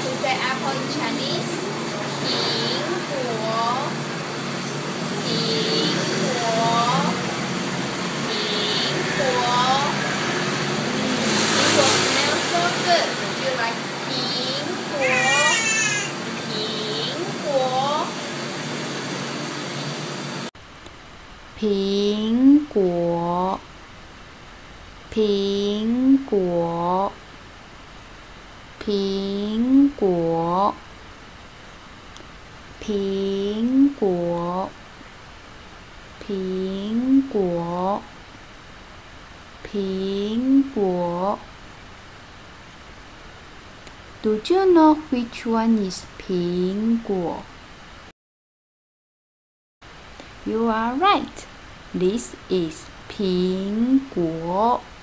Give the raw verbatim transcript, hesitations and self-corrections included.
To say apple in Chinese. 苹果，苹果，苹果。苹果 smells so good. Do you like 苹果？苹果。 苹果，苹果，苹果，苹果，苹果，苹果。Do you know which one is 苹果? You are right. This is 苹果。